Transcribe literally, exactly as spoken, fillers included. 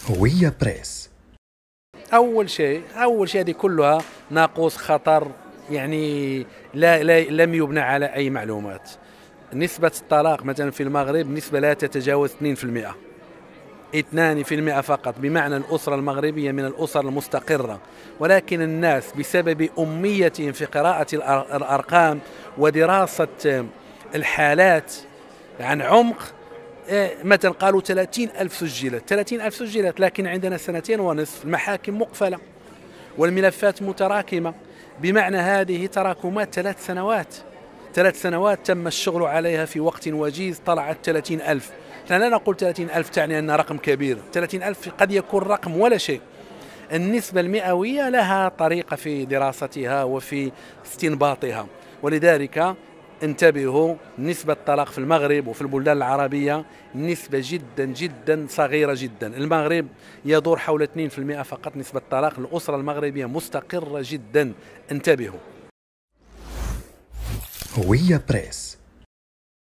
هوية بريس. أول شيء أول شيء هذه كلها ناقوس خطر، يعني لا, لا لم يبنى على أي معلومات. نسبة الطلاق مثلا في المغرب نسبة لا تتجاوز اثنين بالمئة، اثنين بالمئة فقط، بمعنى الأسرة المغربية من الأسر المستقرة، ولكن الناس بسبب أميتهم في قراءة الأرقام ودراسة الحالات عن عمق، مثلا قالوا ثلاثين ألف سجلت ثلاثين ألف سجلت لكن عندنا سنتين ونصف المحاكم مقفلة والملفات متراكمة، بمعنى هذه تراكمات ثلاث سنوات ثلاث سنوات تم الشغل عليها في وقت وجيز، طلعت ثلاثين ألف. لا نقول ثلاثين ألف تعني أن رقم كبير، ثلاثين ألف قد يكون رقم ولا شيء. النسبة المئوية لها طريقة في دراستها وفي استنباطها، ولذلك انتبهوا، نسبة الطلاق في المغرب وفي البلدان العربية نسبة جدا جدا صغيرة جدا. المغرب يدور حول اثنين بالمئة فقط نسبة الطلاق، الأسرة المغربية مستقرة جدا. انتبهوا. هوية بريس.